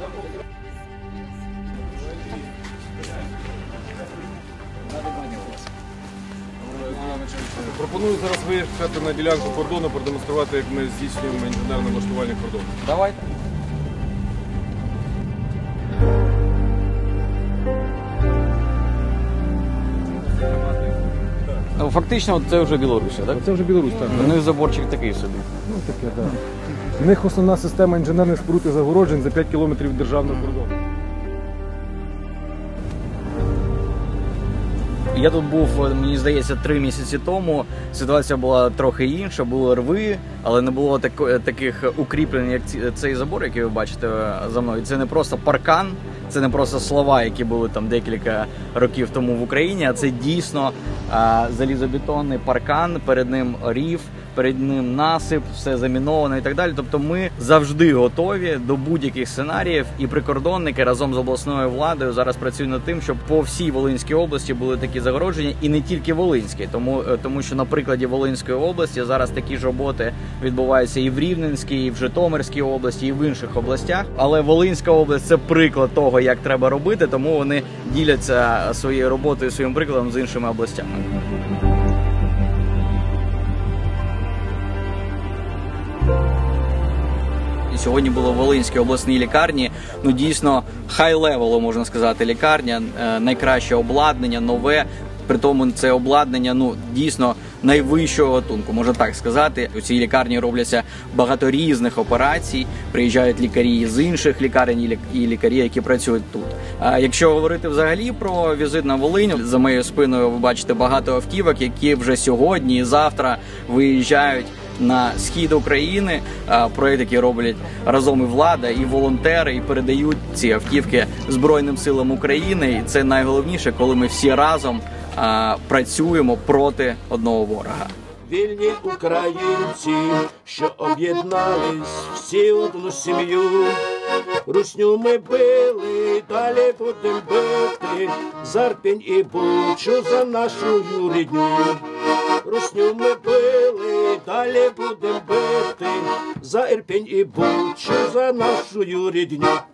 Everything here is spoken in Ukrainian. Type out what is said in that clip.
Пропоную зараз виїхати на ділянку кордону, продемонструвати, як ми здійснюємо інженерне влаштування кордону. Давайте. Ну, фактично, це вже Білорусь, так? Це вже Білорусь, так. У них заборчик такий собі. Ну, таке, так. У них основна система інженерних споруд і загороджень за 5 кілометрів від державного кордону. Я тут був, мені здається, 3 місяці тому. Ситуація була трохи інша, були рви, але не було таких укріплень, як цей забор, який ви бачите за мною. Це не просто паркан, це не просто слова, які були там декілька років тому в Україні, а це дійсно залізобетонний паркан, перед ним рів, перед ним насип, все заміновано і так далі. Тобто ми завжди готові до будь-яких сценаріїв, і прикордонники разом з обласною владою зараз працюють над тим, щоб по всій Волинській області були такі загородження, і не тільки Волинській, тому що на прикладі Волинської області зараз такі ж роботи відбуваються і в Рівненській, і в Житомирській області, і в інших областях. Але Волинська область – це приклад того, як треба робити, тому вони діляться своєю роботою, своїм прикладом з іншими областями. Сьогодні було в Волинській обласній лікарні, ну дійсно хай-левелу, можна сказати, лікарня, найкраще обладнання, нове, при тому це обладнання, ну дійсно найвищого гатунку, можна так сказати. У цій лікарні робляться багато різних операцій, приїжджають лікарі з інших лікарень і лікарі, які працюють тут. А якщо говорити взагалі про візит на Волинь, за моєю спиною ви бачите багато автівок, які вже сьогодні і завтра виїжджають на схід України, проєкт, який роблять разом і влада, і волонтери, і передають ці автівки Збройним силам України. І це найголовніше, коли ми всі разом працюємо проти одного ворога. Вільні українці, що об'єднались всі в одну сім'ю. Русню ми били, далі будем бити, за Ірпінь і Бучу, за нашу рідню. Русню ми били, далі будем бити, за Ірпінь і Бучу, за нашу рідню.